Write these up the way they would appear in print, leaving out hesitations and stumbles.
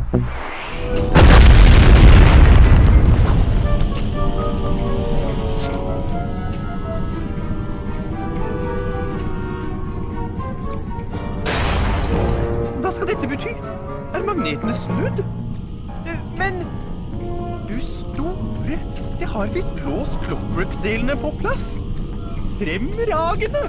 Hva skal dette bety? Er magnetene snudd? Men du store, det har visst låst Clockwork-delene på plass. Fremragende!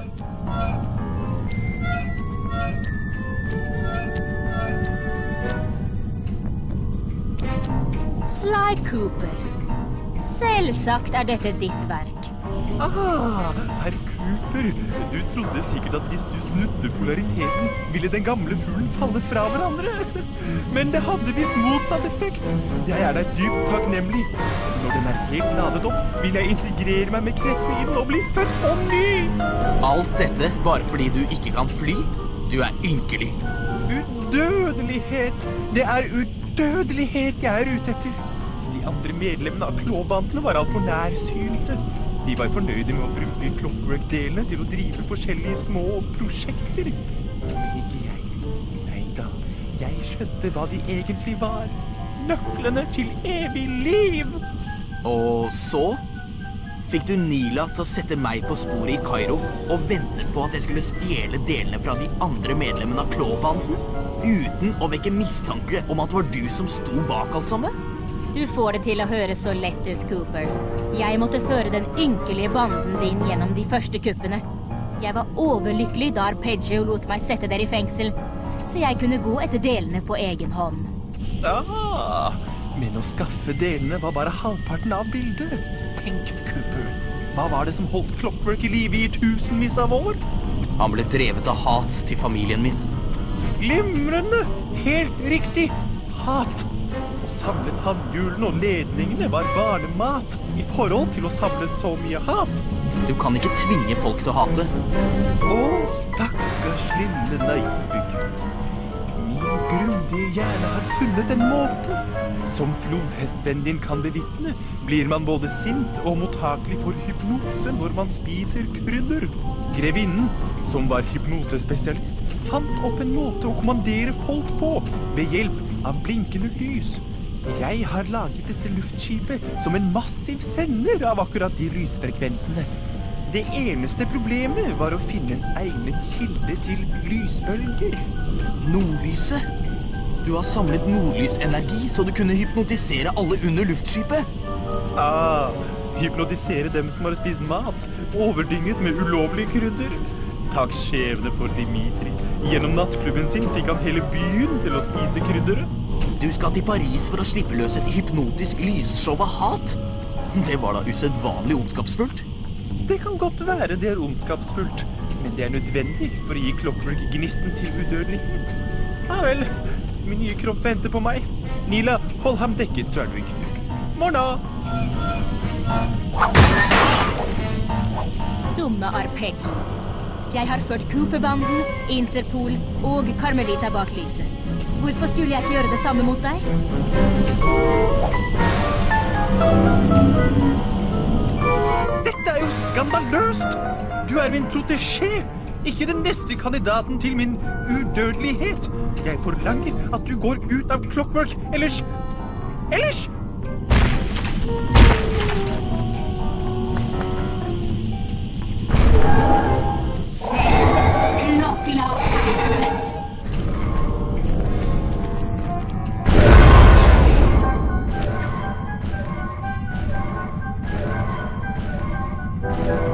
Sly Cooper. Selvsagt er dette ditt verk. Ah, herr Cooper, du trodde sikkert at hvis du snudde polariteten, ville den gamle fuglen falle fra hverandre. Men det hadde visst motsatt effekt. Jeg er deg dypt takknemlig. Når den er helt ladet opp, vil jeg integrere meg med kretsen i den og bli født på ny. Alt dette bare fordi du ikke kan fly? Du er ynkelig. Udødelighet. Det er udødelighet jeg er ute etter. De andre medlemmene av klåbandene var alt for nærsynte. De var fornøyde med å bruke Clockwork-delene til å drive forskjellige små prosjekter. Men ikke jeg. Neida, jeg skjønte hva de egentlig var. Nøklene til evig liv. Og så fikk du Nila til å sette meg på sporet i Kairo og ventet på at jeg skulle stjele delene fra de andre medlemmene av klåbanden, uten å vekke mistanke om at det var du som sto bak alt sammen? Du får det til å høre så lett ut, Cooper. Jeg måtte føre den ynkelige banden din gjennom de første kuppene. Jeg var overlykkelig da Arpeggio lot meg sette dere i fengsel, så jeg kunne gå etter delene på egen hånd. Men å skaffe delene var bare halvparten av bildet. Tenk, Cooper. Hva var det som holdt Clockwork i live i tusenvis av år? Han ble drevet av hat til familien min. Glimrende! Helt riktig! Hat! Å samle tannhjulene og ledningene var barnemat i forhold til å samle så mye hat. Du kan ikke tvinge folk til å hate. Å, stakkars lille naive gutt. Min grundige hjerne har funnet en måte. Som flodhestvennen din kan bevitne, blir man både sint og mottakelig for hypnose når man spiser krydder. Grevinnen, som var hypnosespesialist, fant opp en måte å kommandere folk på ved hjelp av blinkende lys. Jeg har laget dette luftskipet som en massiv sender av akkurat de lysfrekvensene. Det eneste problemet var å finne en egnet kilde til lysbølger. Nordlyset? Du har samlet nordlysenergi så du kunne hypnotisere alle under luftskipet? Hypnotisere dem som har spist mat, overdynget med ulovlige krydder. Takk skjebne for Dimitri. Gjennom nattklubben sin fikk han hele byen til å spise krydderet. Du skal til Paris for å slippe løs et hypnotisk lysshow av hat? Det var da usedvanlig ondskapsfullt. Det kan godt være det er ondskapsfullt, men det er nødvendig for å gi Clockwork gnisten til udødelighet. Ja vel, min nye kropp venter på meg. Nila, hold ham dekket, så er du ikke knut. Morna! Dumme Arpeggio. Jeg har ført Cooper-banden, Interpol og Carmelita bak lyset. Hvorfor skulle jeg ikke gjøre det samme mot deg? Dette er jo skandaløst! Du er min protégé, ikke den neste kandidaten til min udødelighet. Jeg forlanger at du går ut av Clockwork, ellers... Klokla!